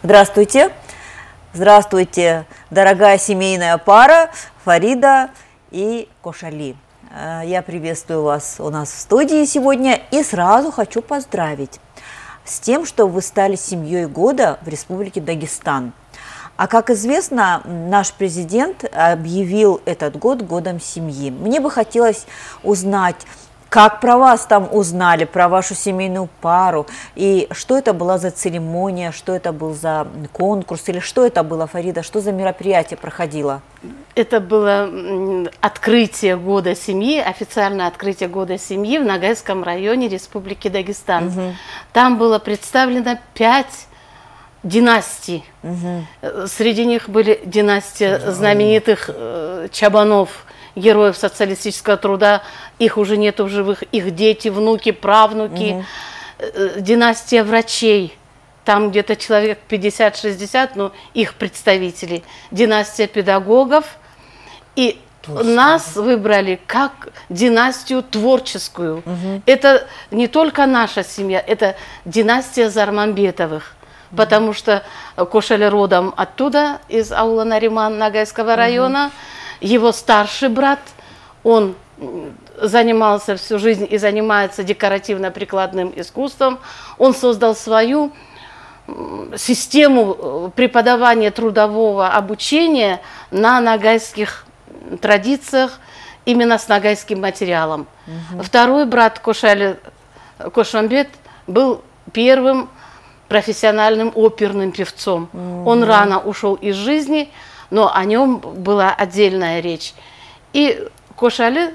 Здравствуйте. Здравствуйте, дорогая семейная пара Фарида и Кошали. Я приветствую вас у нас в студии сегодня и сразу хочу поздравить с тем, что вы стали семьей года в Республике Дагестан. А как известно, наш президент объявил этот год годом семьи. Мне бы хотелось узнать, как про вас там узнали, про вашу семейную пару, и что это была за церемония, что это был за конкурс, или что это было, Фарида, что за мероприятие проходило? Это было открытие года семьи, официальное открытие года семьи в Ногайском районе Республики Дагестан. Угу. Там было представлено 5 династий. Угу. Среди них были династия знаменитых Чабанов, героев социалистического труда, их уже нету в живых, их дети, внуки, правнуки, династия врачей, там где-то человек 50-60, но их представители, династия педагогов, и нас выбрали как династию творческую. Это не только наша семья, это династия Зарманбетовых, потому что Кошали родом оттуда, из аула Нариман Ногайского района. Его старший брат, он занимался всю жизнь и занимается декоративно-прикладным искусством. Он создал свою систему преподавания трудового обучения на ногайских традициях, именно с ногайским материалом. Второй брат Кошали, Кошамбет, был первым профессиональным оперным певцом. Он рано ушел из жизни, но о нем была отдельная речь. И Кошали,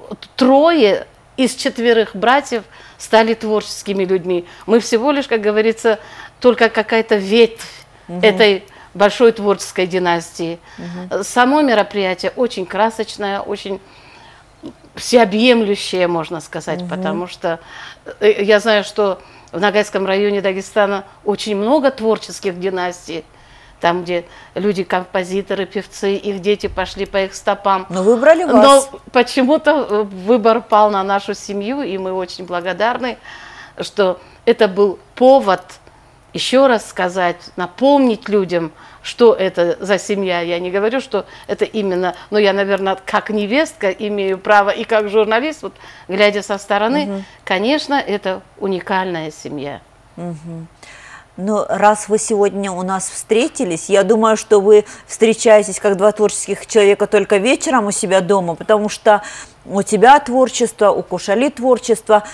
3 из 4 братьев стали творческими людьми. Мы всего лишь, как говорится, только какая-то ветвь этой большой творческой династии. Само мероприятие очень красочное, очень всеобъемлющее, можно сказать, потому что я знаю, что в Ногайском районе Дагестана очень много творческих династий. Там, где люди, композиторы, певцы, их дети пошли по их стопам. Но выбрали вас. Но почему-то выбор пал на нашу семью, и мы очень благодарны, что это был повод еще раз сказать, напомнить людям, что это за семья. Я не говорю, что это именно, но я, наверное, как невестка имею право, и как журналист, вот, глядя со стороны, конечно, это уникальная семья. Ну, раз вы сегодня у нас встретились, я думаю, что вы встречаетесь как 2 творческих человека только вечером у себя дома, потому что у тебя творчество, у Кошали творчество.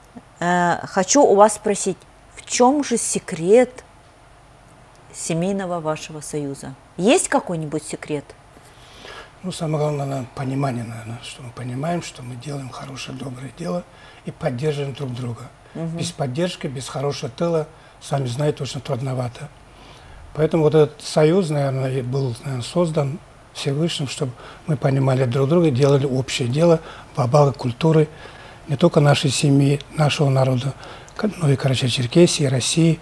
Хочу у вас спросить, в чем же секрет семейного вашего союза? Есть какой-нибудь секрет? Ну, самое главное, понимание, наверное, что мы понимаем, что мы делаем хорошее, доброе дело и поддерживаем друг друга. Без поддержки, без хорошего тыла, сами знаете, очень трудновато. Поэтому вот этот союз, наверное, был создан Всевышним, чтобы мы понимали друг друга, делали общее дело во благо культуры не только нашей семьи, нашего народа, но и Карачаево-Черкесии, России.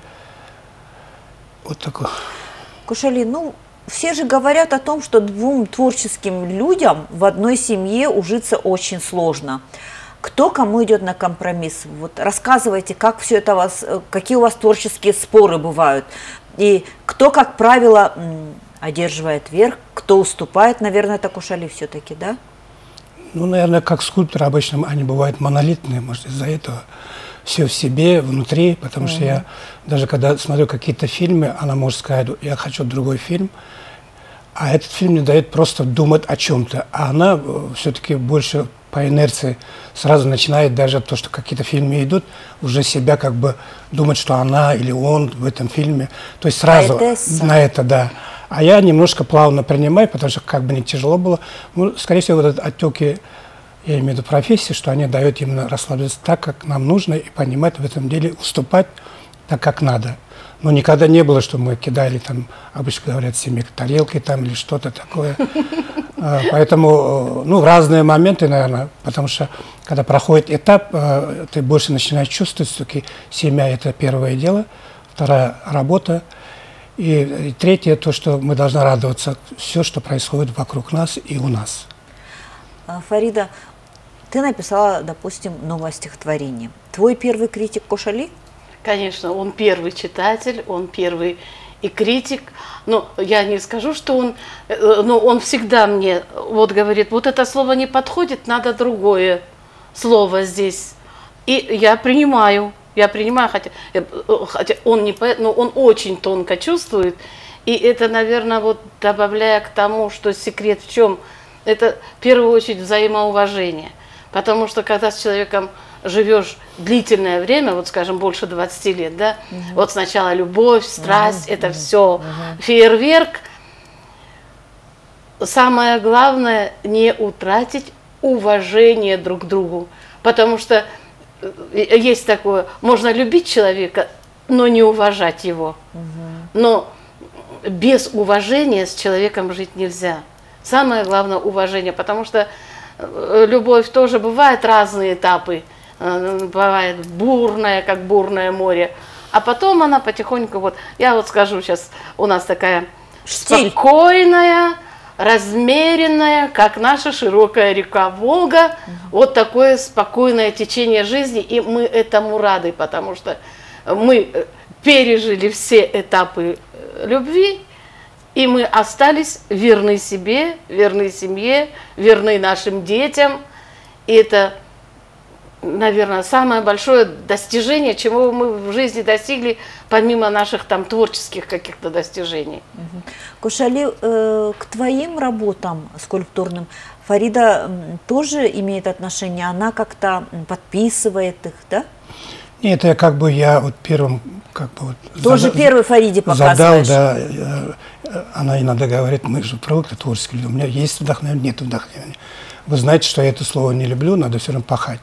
Вот такой. Кошали, ну, все же говорят о том, что 2 творческим людям в одной семье ужиться очень сложно. Кто кому идет на компромисс? Вот рассказывайте, как все это у вас, какие у вас творческие споры бывают. И кто, как правило, одерживает верх, кто уступает, наверное, это Кошали все-таки, да? Ну, наверное, как скульпторы обычно, они бывают монолитные, может, из-за этого все в себе, внутри, потому что я даже когда смотрю какие-то фильмы, она может сказать, я хочу другой фильм, а этот фильм не дает просто думать о чем-то, а она все-таки больше по инерции сразу начинает даже то, что какие-то фильмы идут, уже себя как бы думать, что она или он в этом фильме. То есть сразу на это, да. А я немножко плавно принимаю, потому что как бы не тяжело было. Ну, скорее всего, вот этот отеки, я имею в виду профессии, что они дают именно расслабиться так, как нам нужно, и понимать в этом деле, уступать так, как надо. Но никогда не было, что мы кидали там, обычно говорят, семьи тарелки там или что-то такое. Поэтому, ну, в разные моменты, наверное, потому что, когда проходит этап, ты больше начинаешь чувствовать, что семья – это первое дело, вторая – работа, и третье – то, что мы должны радоваться все, что происходит вокруг нас и у нас. Фарида, ты написала, допустим, новое стихотворение. Твой первый критик Кошали? Конечно, он первый читатель, он первый и критик. Но я не скажу, что он, но он всегда мне вот говорит, вот это слово не подходит, надо другое слово здесь. И я принимаю, хотя он не поэт, но он очень тонко чувствует. И это, наверное, вот добавляя к тому, что секрет в чем, это в первую очередь взаимоуважение. Потому что когда с человеком живешь длительное время, вот скажем, больше 20 лет, да, вот сначала любовь, страсть, это все фейерверк. Самое главное не утратить уважение друг к другу. Потому что есть такое, можно любить человека, но не уважать его. Но без уважения с человеком жить нельзя. Самое главное уважение, потому что любовь тоже бывает разные этапы. Бывает бурная, как бурное море. А потом она потихоньку, вот я вот скажу сейчас, у нас такая спокойная, размеренная, как наша широкая река Волга, вот такое спокойное течение жизни, и мы этому рады, потому что мы пережили все этапы любви, и мы остались верны себе, верны семье, верны нашим детям, и это, наверное, самое большое достижение, чего мы в жизни достигли, помимо наших там творческих каких-то достижений. Кошали, к твоим работам скульптурным Фарида тоже имеет отношение? Она как-то подписывает их, да? Нет, я вот первым как бы вот тоже первый Фариде показываешь? Задал, да. Она иногда говорит, мы же привыкли творческие люди, у меня есть вдохновение, нет вдохновения. Вы знаете, что я это слово не люблю, надо все равно пахать.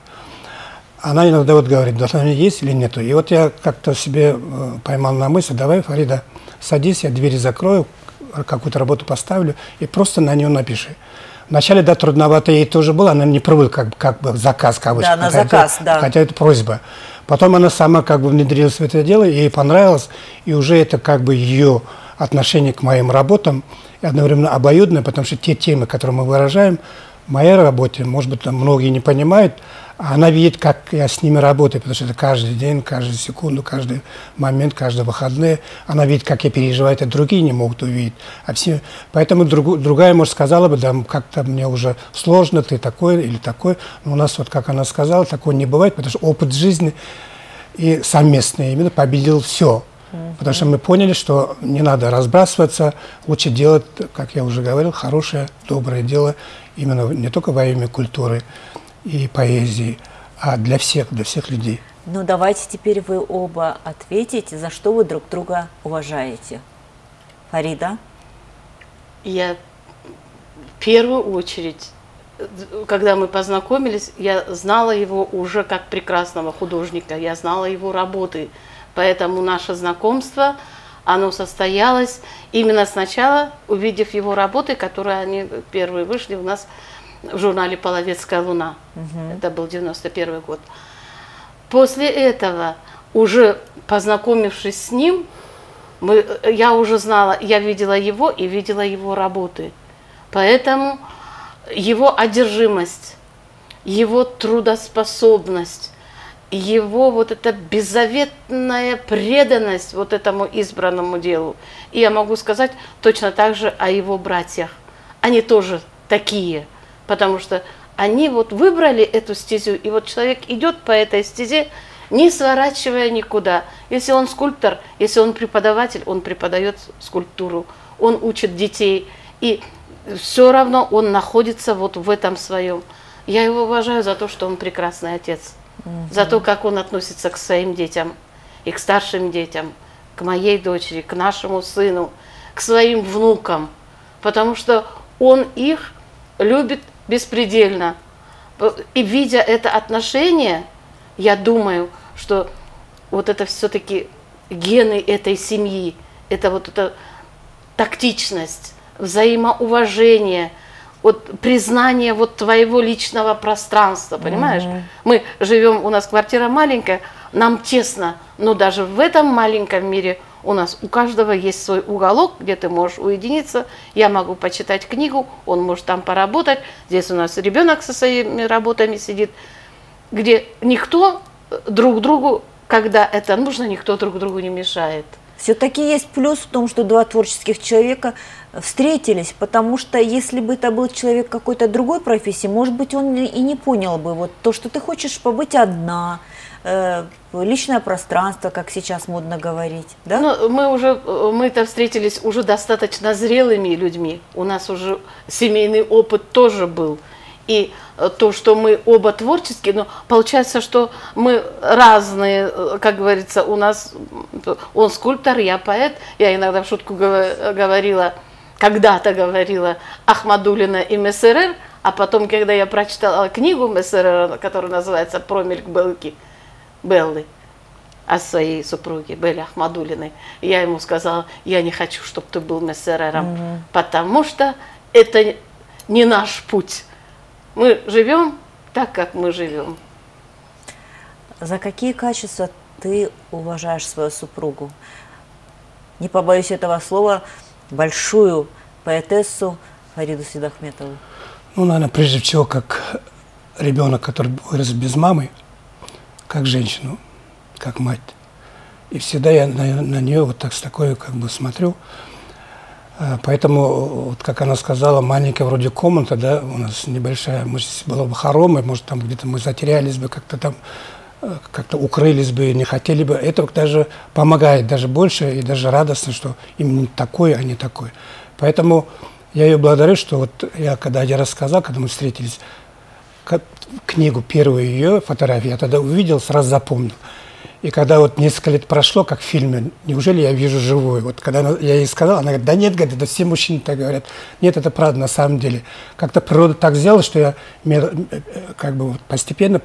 Она иногда вот говорит, вдохновение есть или нету. И вот я как-то себе поймал на мысль, давай, Фарида, садись, я двери закрою, какую-то работу поставлю и просто на нее напиши. Вначале, да, трудновато ей тоже было, она не привыкла как бы заказ, кавычки. Да, на заказ, да. Хотя это просьба. Потом она сама как бы внедрилась в это дело, ей понравилось, и уже это как бы ее отношение к моим работам и одновременно обоюдное, потому что те темы, которые мы выражаем, в моей работе, может быть, там многие не понимают, а она видит, как я с ними работаю, потому что это каждый день, каждую секунду, каждый момент, каждые выходные. Она видит, как я переживаю, это другие не могут увидеть. А все... Поэтому другая, может, сказала бы, да, как-то мне уже сложно, ты такой или такой. Но у нас, вот как она сказала, такого не бывает, потому что опыт жизни и совместный именно победил все. Потому что мы поняли, что не надо разбрасываться, лучше делать, как я уже говорил, хорошее, доброе дело, именно не только во имя культуры и поэзии, а для всех людей. Ну, давайте теперь вы оба ответите, за что вы друг друга уважаете. Фарида? Я в первую очередь, когда мы познакомились, я знала его уже как прекрасного художника, я знала его работы, поэтому наше знакомство, оно состоялось именно сначала, увидев его работы, которые они первые вышли у нас в журнале «Половецкая луна». Это был 91 год. После этого, уже познакомившись с ним, я уже знала, я видела его и видела его работы. Поэтому его одержимость, его трудоспособность, его вот эта беззаветная преданность вот этому избранному делу. И я могу сказать точно так же о его братьях. Они тоже такие. Потому что они вот выбрали эту стезю, и вот человек идет по этой стезе, не сворачивая никуда. Если он скульптор, если он преподаватель, он преподает скульптуру, он учит детей, и все равно он находится вот в этом своем. Я его уважаю за то, что он прекрасный отец, за то, как он относится к своим детям, и к старшим детям, к моей дочери, к нашему сыну, к своим внукам, потому что он их любит беспредельно. И видя это отношение, я думаю, что вот это все-таки гены этой семьи, это вот эта тактичность, взаимоуважение, вот признание вот твоего личного пространства, понимаешь? Мы живем, у нас квартира маленькая, нам тесно, но даже в этом маленьком мире у нас у каждого есть свой уголок, где ты можешь уединиться. Я могу почитать книгу, он может там поработать. Здесь у нас ребенок со своими работами сидит, где никто друг другу, когда это нужно, никто друг другу не мешает. Все-таки есть плюс в том, что два творческих человека встретились, потому что если бы это был человек какой-то другой профессии, может быть, он и не понял бы вот то, что ты хочешь побыть одна, личное пространство, как сейчас модно говорить, да? Ну, мы-то встретились уже достаточно зрелыми людьми, у нас уже семейный опыт тоже был. И то, что мы оба творческие, но получается, что мы разные, как говорится, у нас, он скульптор, я поэт, я иногда в шутку говорила, когда-то говорила Ахмадуллина и Мессерер, а потом, когда я прочитала книгу Мессерера, которая называется «Промельк Беллы», о своей супруге Белле Ахмадуллиной, я ему сказала, я не хочу, чтобы ты был Мессерером, потому что это не наш путь. Мы живем так, как мы живем. За какие качества ты уважаешь свою супругу? Не побоюсь этого слова, большую поэтессу Фариду Сейдахметову. Ну, наверное, прежде всего, как ребенок, который вырос без мамы, как женщину, как мать. И всегда я на нее вот так с такой как бы смотрю. Поэтому, вот как она сказала, маленькая вроде комната, да, у нас небольшая, может, была бы хоромы, может, там где-то мы затерялись бы, как-то там, как-то укрылись бы, не хотели бы. Это даже помогает, даже больше, и даже радостно, что именно такой, а не такой. Поэтому я ее благодарю, что вот я, когда один раз сказал, когда мы встретились, книгу, первую ее фотографию, я тогда увидел, сразу запомнил. И когда вот несколько лет прошло, как в фильме, неужели я вижу живую? Вот когда я ей сказал, она говорит, да нет, говорит, это все мужчины так говорят. Нет, это правда на самом деле. Как-то природа так сделала, что я как бы постепенно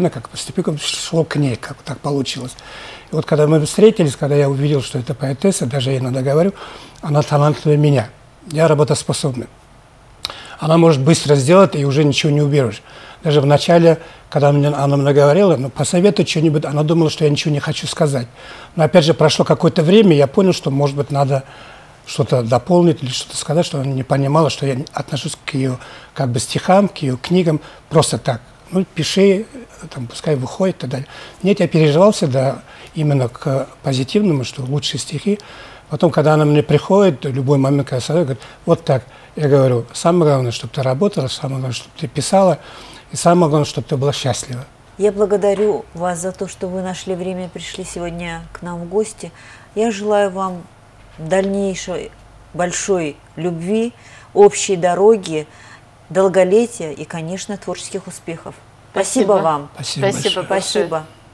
шло к ней, как так получилось. И вот когда мы встретились, когда я увидел, что это поэтесса, даже я иногда говорю, она талантливее меня, я работоспособный. Она может быстро сделать, и уже ничего не уберешь. Даже в начале, когда она мне говорила, ну, посоветуй что-нибудь, она думала, что я ничего не хочу сказать. Но опять же, прошло какое-то время, я понял, что, может быть, надо что-то дополнить или что-то сказать, что она не понимала, что я отношусь к ее как бы стихам, к ее книгам просто так. Ну, пиши, там, пускай выходит и так далее. Нет, я переживал всегда именно к позитивному, что лучшие стихи. Потом, когда она мне приходит, в любой момент, когда я говорю, вот так, я говорю, самое главное, чтобы ты работала, самое главное, чтобы ты писала, и самое главное, чтобы ты была счастлива. Я благодарю вас за то, что вы нашли время и пришли сегодня к нам в гости. Я желаю вам дальнейшей большой любви, общей дороги, долголетия и, конечно, творческих успехов. Спасибо вам. Спасибо. Спасибо.